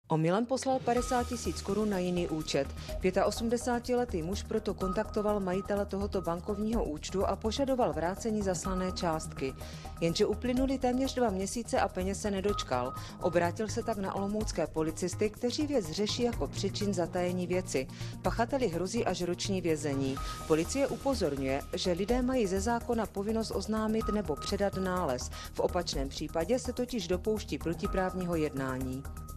Omylem poslal 50 000 korun na jiný účet. 85letý muž proto kontaktoval majitele tohoto bankovního účtu a požadoval vrácení zaslané částky. Jenže uplynuly téměř 2 měsíce a peněz se nedočkal. Obrátil se tak na olomoucké policisty, kteří věc řeší jako přečin zatajení věci. Pachateli hrozí až roční vězení. Policie upozorňuje, že lidé mají ze zákona povinnost oznámit nebo předat nález. V opačném případě se totiž dopouští protiprávního jednání.